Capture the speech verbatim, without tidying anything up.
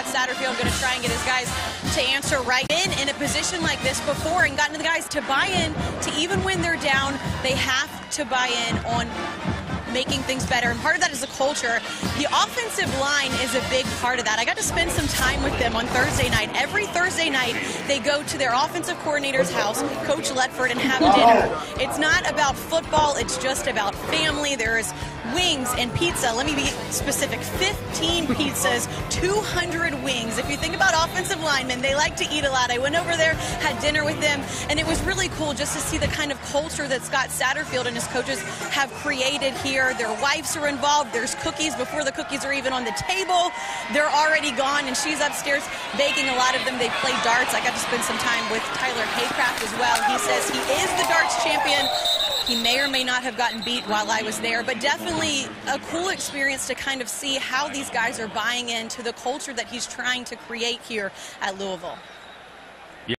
Satterfield going to try and get his guys to answer right. Been in a position like this before and gotten the guys to buy in to even when they're down, they have to buy in on making things better, and part of that is the culture. The offensive line is a big part of that. I got to spend some time with them on Thursday night. Every Thursday night, they go to their offensive coordinator's house, Coach Letford, and have dinner. It's not about football, it's just about family. There's wings and pizza. Let me be specific. fifteen pizzas, two hundred wings. If you think about offensive linemen, they like to eat a lot. I went over there, had dinner with them, and it was really cool just to see the kind of culture that Scott Satterfield and his coaches have created here. Their wives are involved. There's cookies before the cookies are even on the table. They're already gone, and she's upstairs baking a lot of them. They play darts. I got to spend some time with Tyler Haycraft as well. He says he is the darts champion. He may or may not have gotten beat while I was there, but definitely a cool experience to kind of see how these guys are buying into the culture that he's trying to create here at Louisville.